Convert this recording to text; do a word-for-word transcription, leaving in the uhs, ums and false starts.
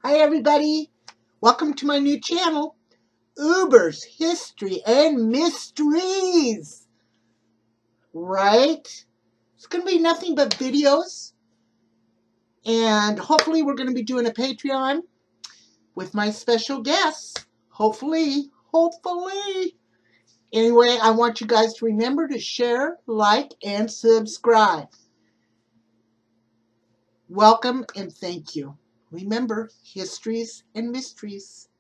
Hi everybody, welcome to my new channel, Uber's History and Mysteries. Right? It's going to be nothing but videos, and hopefully we're going to be doing a Patreon with my special guests. Hopefully, hopefully. Anyway, I want you guys to remember to share, like, and subscribe. Welcome and thank you. Remember, histories and mysteries.